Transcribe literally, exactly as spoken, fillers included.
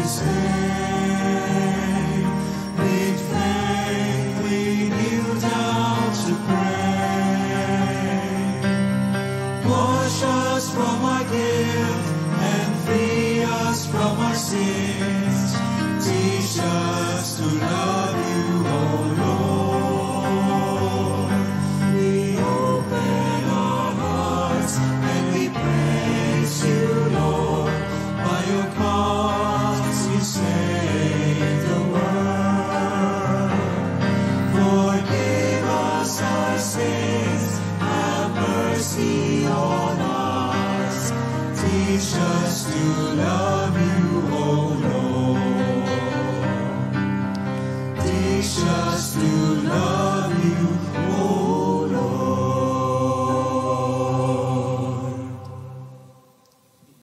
this day. With faith we kneel down to pray. Wash us from our guilt and free us from our sins. Teach us to love you, O Lord. We open our hearts and we praise you, Lord. By your cross you saved the world. Forgive us our sins, have mercy on us. Teach us to love you, O Lord. Teach us